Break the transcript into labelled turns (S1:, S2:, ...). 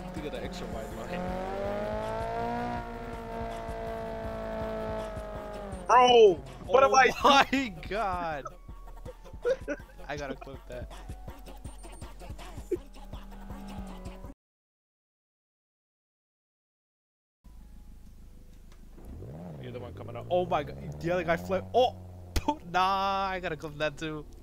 S1: To get an extra wide line.
S2: Bro, what am I
S1: Oh my god! I gotta clip that. You're the one coming up. Oh my god, the other guy flipped. Oh! Nah, I gotta clip that too.